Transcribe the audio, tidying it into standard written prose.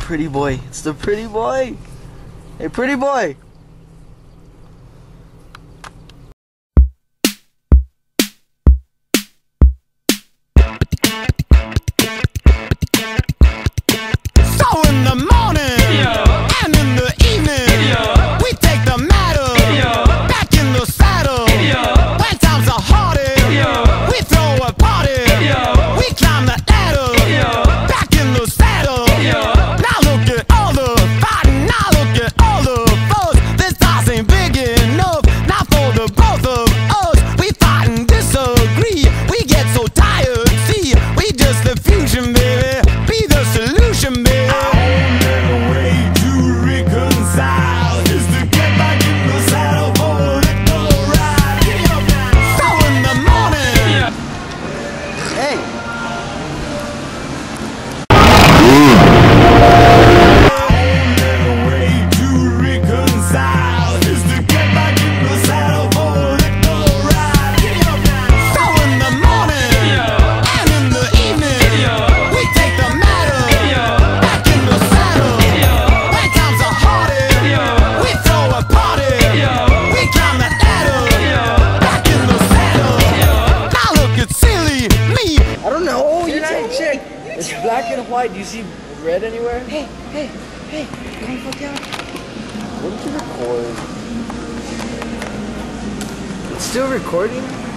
pretty boy. It's the pretty boy. Hey, pretty boy. It's black and white. Do you see red anywhere? Hey, calm the fuck down. What did you record? It's still recording?